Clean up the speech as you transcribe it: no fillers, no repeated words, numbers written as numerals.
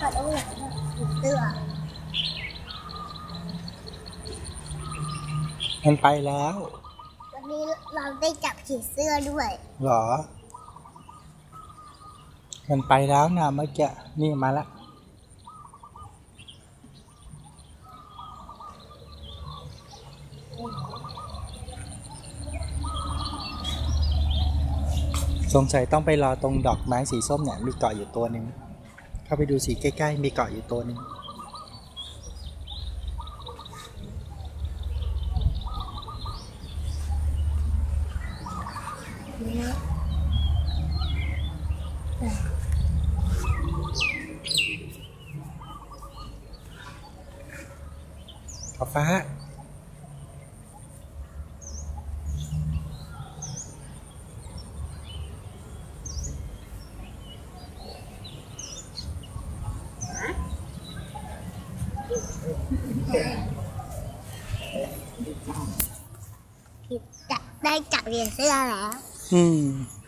ก็ต้องหลังผีเสื้อมันไปแล้ววันนี้เราได้จับผีเสื้อด้วยหรอมันไปแล้วนะเมื่อกี้นี่มาแล้วสงสัยต้องไปรอตรงดอกไม้สีส้มเนี่ยมีเกาะอยู่ตัวหนึ่งเข้าไปดูสีใกล้ๆมีเกาะอยู่ตัวหนึ่งฟ้าจะได้จับผีเสื้อแล้ว